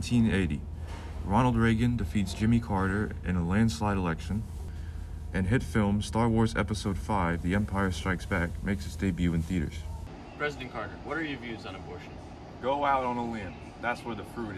1980, Ronald Reagan defeats Jimmy Carter in a landslide election, and hit film Star Wars Episode V, The Empire Strikes Back, makes its debut in theaters. President Carter, what are your views on abortion? Go out on a limb. That's where the fruit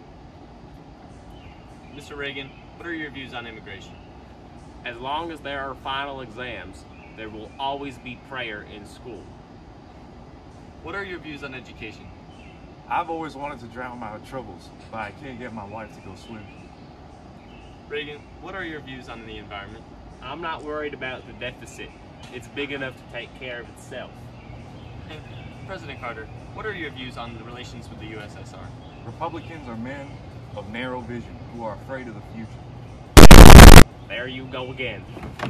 is. Mr. Reagan, what are your views on immigration? As long as there are final exams, there will always be prayer in school. What are your views on education? I've always wanted to drown my troubles, but I can't get my wife to go swim. Reagan, what are your views on the environment? I'm not worried about the deficit. It's big enough to take care of itself. And President Carter, what are your views on the relations with the USSR? Republicans are men of narrow vision who are afraid of the future. There you go again.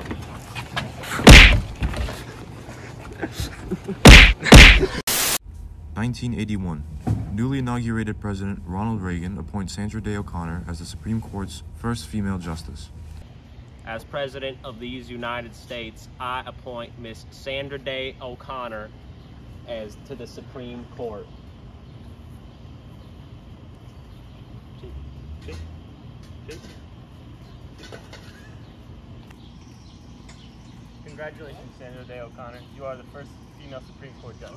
(1981) Newly inaugurated President Ronald Reagan appoints Sandra Day O'Connor as the Supreme Court's first female justice. As President of these United States, I appoint Miss Sandra Day O'Connor to the Supreme Court. Congratulations, Sandra Day O'Connor. You are the first female Supreme Court justice.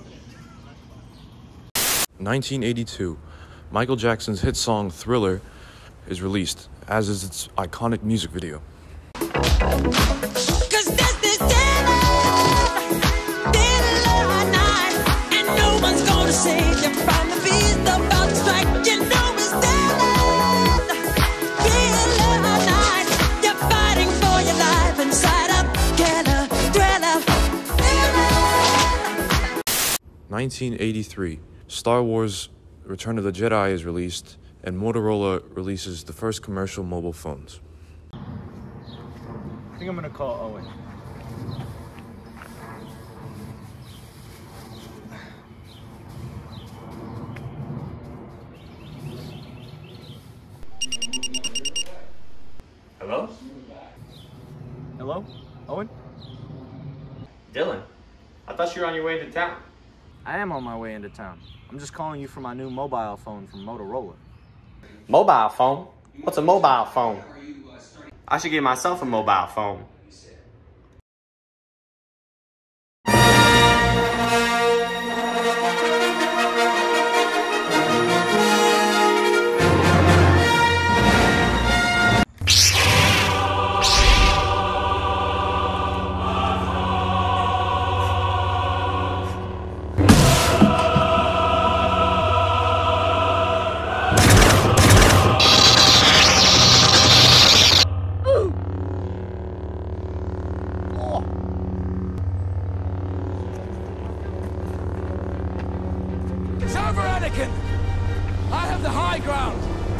1982, Michael Jackson's hit song Thriller is released, as is its iconic music video. In 1983, Star Wars Return of the Jedi is released, and Motorola releases the first commercial mobile phones. I think I'm gonna call Owen. Hello? Hello? Owen? Dylan, I thought you were on your way into town. I am on my way into town. I'm just calling you for my new mobile phone from Motorola. Mobile phone? What's a mobile phone? I should get myself a mobile phone. I have the high ground!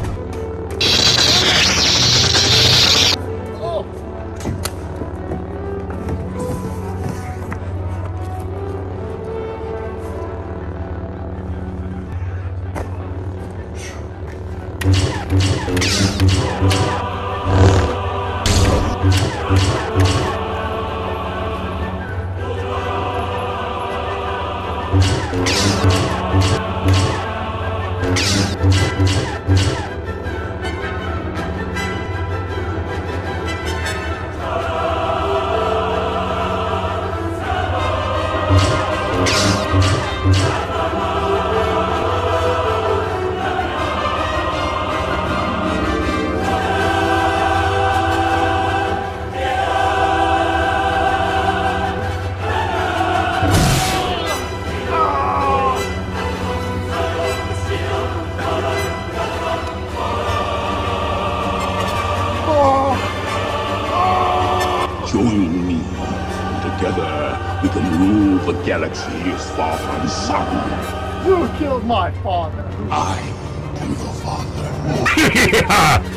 Join me. Together, we can rule the galaxies far from the sun. You killed my father. I am your father.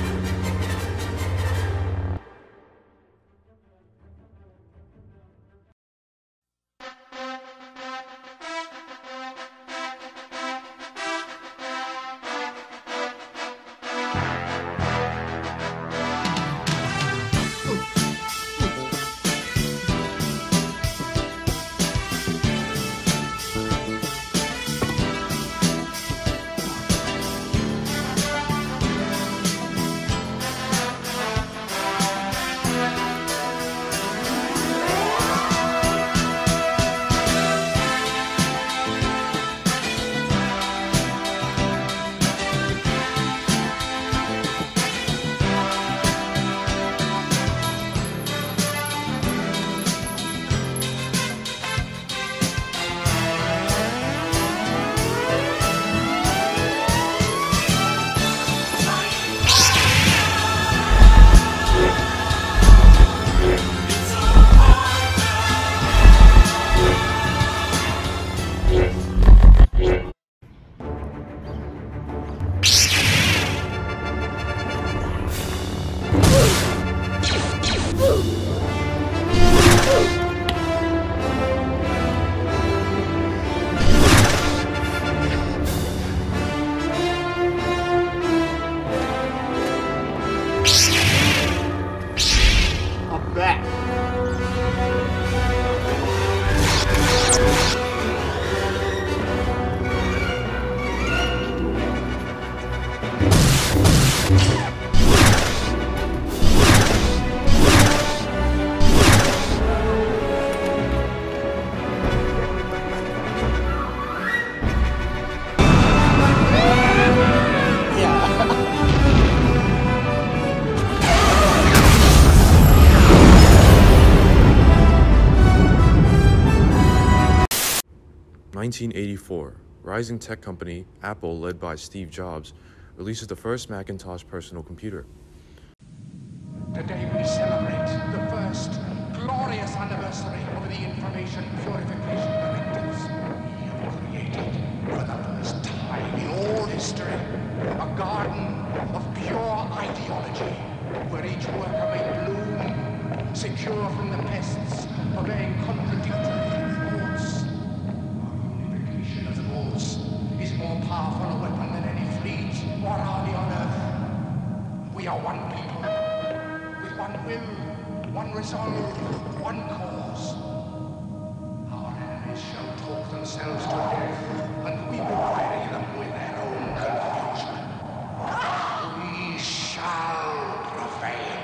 1984, rising tech company Apple, led by Steve Jobs, releases the first Macintosh personal computer. Today we celebrate the first glorious anniversary of the Information Purification Directives. We have created, for the first time in all history, a garden of pure ideology, where each worker may bloom, secure from the pests of vain contradictory thoughts. Our unification of thoughts is more powerful a weapon than any fleet or army on earth. We are one people, with one will, one resolve, one cause. Our enemies shall talk themselves to death, and we will bury them with their own confusion. We shall prevail.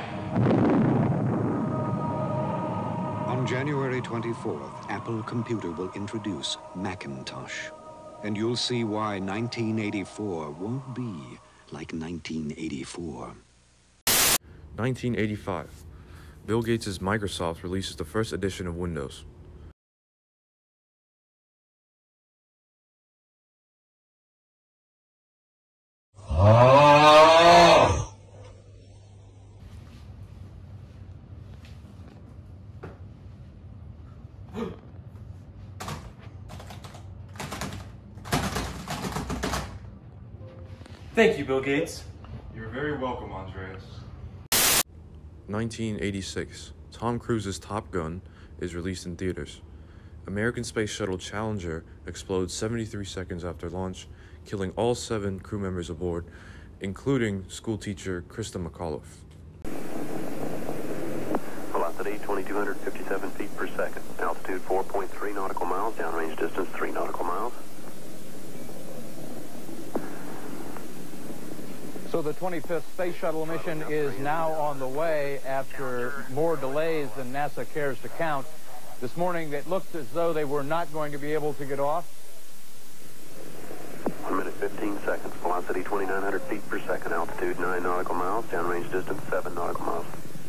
On January 24th, Apple Computer will introduce Macintosh. And you'll see why 1984 won't be like 1984. 1985, Bill Gates' Microsoft releases the first edition of Windows. Thank you, Bill Gates. You're very welcome, Andreas. 1986, Tom Cruise's Top Gun is released in theaters. American Space Shuttle Challenger explodes 73 seconds after launch, killing all 7 crew members aboard, including schoolteacher Krista McAuliffe. Velocity 2,257 feet per second. Altitude 4.3 nautical miles. Downrange distance 3 nautical miles. So the 25th Space Shuttle mission is now on the way after more delays than NASA cares to count. This morning it looked as though they were not going to be able to get off. 1 minute 15 seconds. Velocity 2,900 feet per second. Altitude 9 nautical miles. Downrange distance 7 nautical miles.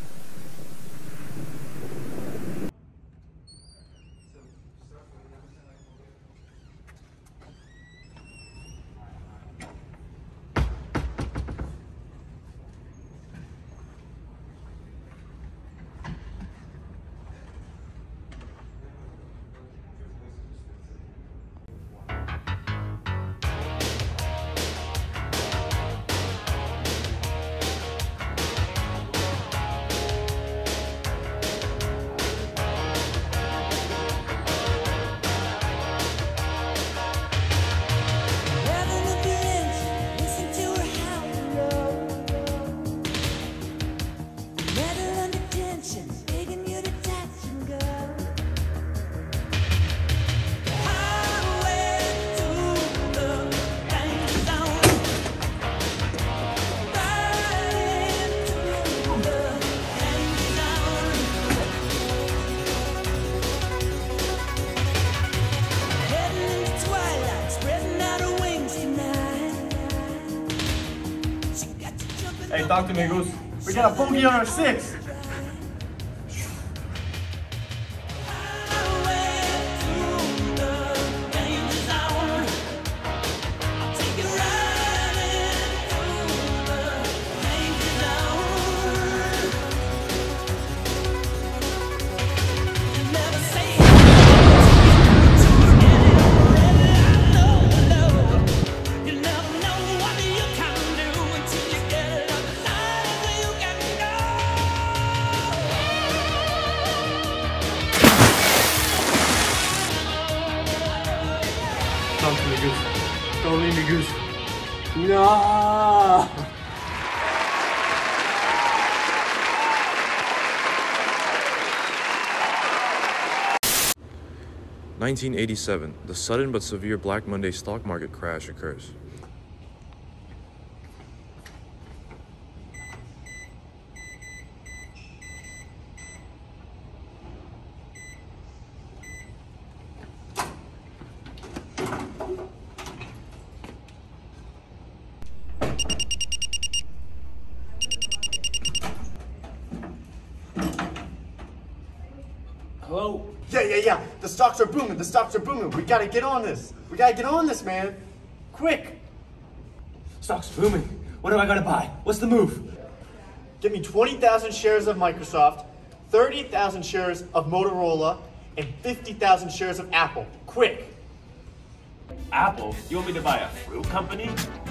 Hey, talk to me, Goose. We got a bogey on our 6. Talk to me, Goose. Don't leave me, Goose. No! (1987), the sudden but severe Black Monday stock market crash occurs. Hello? Yeah. The stocks are booming. We gotta get on this. Man. Quick. Stock's booming. What do I gotta buy? What's the move? Get me 20,000 shares of Microsoft, 30,000 shares of Motorola, and 50,000 shares of Apple. Quick. Apple? You want me to buy a fruit company?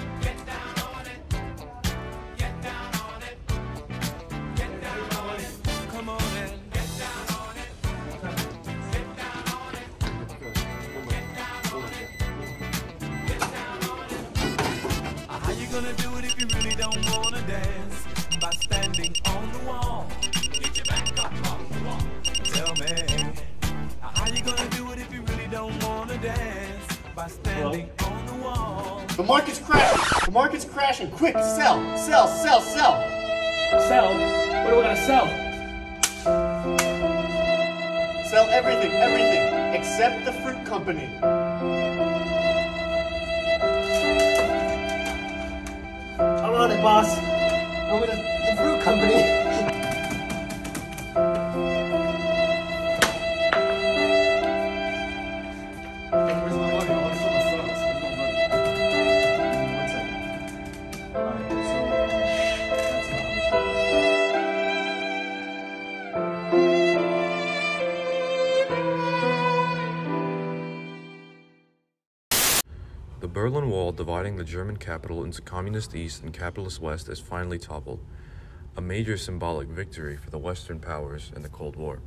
How you gonna do it if you really don't wanna dance? By standing on the wall. Get your back up on the wall. Tell me, how you gonna do it if you really don't wanna dance? By standing on the wall. The market's crashing. Quick, sell. Sell? What are we gonna sell? Sell everything, except the fruit company. I'm on it, boss. I'm with the fruit company. The Berlin Wall dividing the German capital into Communist East and Capitalist West is finally toppled, a major symbolic victory for the Western powers in the Cold War.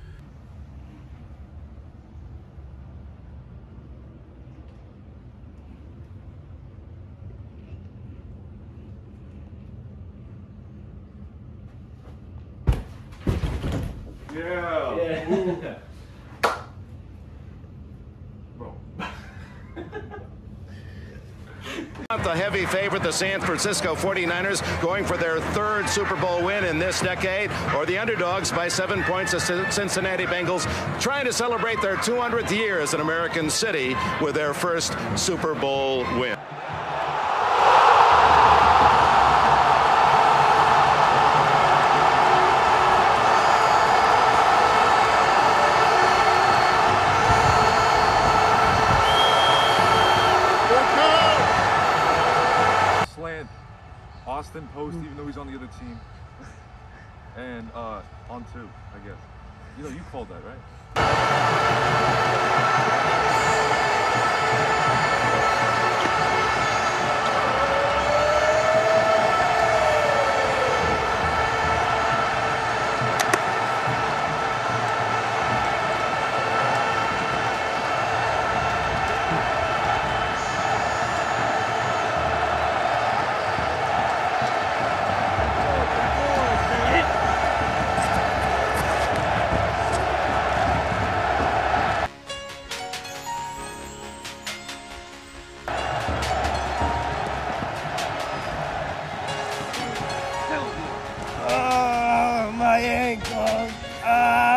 Yeah. The heavy favorite, the San Francisco 49ers, going for their third Super Bowl win in this decade, or the underdogs by 7 points, the Cincinnati Bengals, trying to celebrate their 200th year as an American city with their first Super Bowl win. Austin Post, even though he's on the other team. And on two, I guess. You know, you called that, right? My ankle.